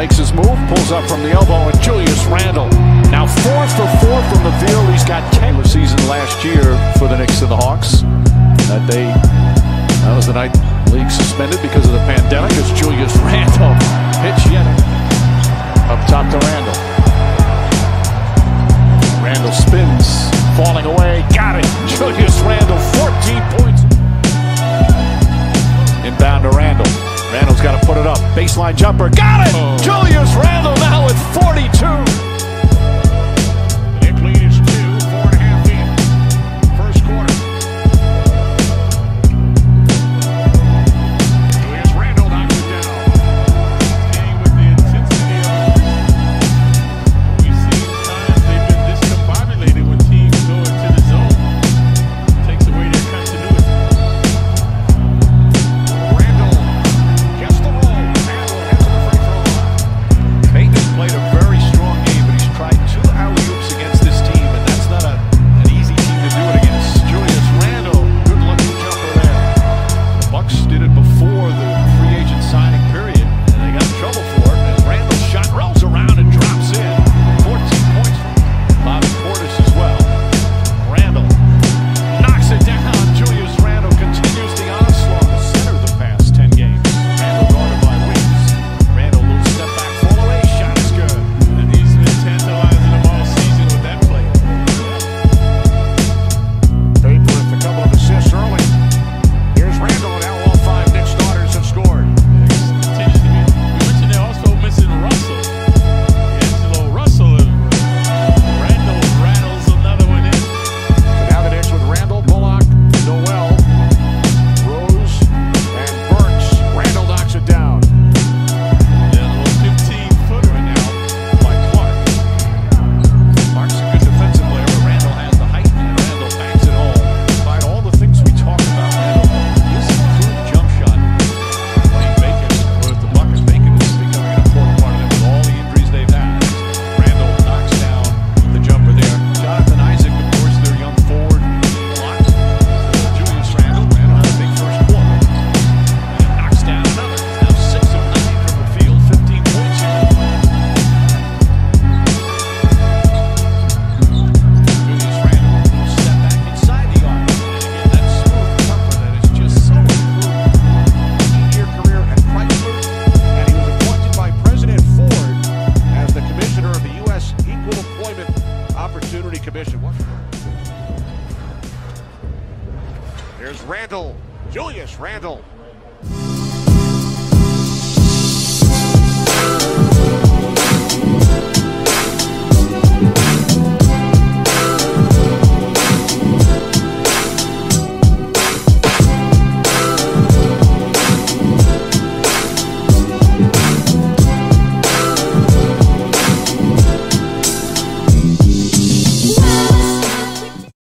makes his move, pulls up from the elbow, and Julius Randle. Now 4 for 4 from the field. He's got 10 the season last year for the Knicks and the Hawks. That was the night the league suspended because of the pandemic. It's Julius Randle. Pitch yet. Up top to Randle. Randle spins, falling away. Got it. Julius Randle, 14 points. Inbound to Randle. Randle's got to put it up. Baseline jumper. Got it! Oh. Julius Randle now with 42. The Knicks lead is 2, 4.5 in. First quarter. Julius Randle knocks it down. Staying with the intensity of it. We've seen times they've been discombobulated when teams go into the zone. Takes away their continuity. Played a very strong game, but he's tried 2 alley-oops against this team, and that's not an easy team to do it against. Julius Randle, good-looking jumper there. The Bucks did it before the free agent signing period, and they got in trouble for it. And Randle's shot rolls around and drops in. 14 points from Bobby Portis as well. Randle knocks it down. Julius Randle continues the onslaught. The center of the past 10 games. Randle guarded by Wings. Randle little step back, fall away. Commission. Here's Randle, Julius Randle.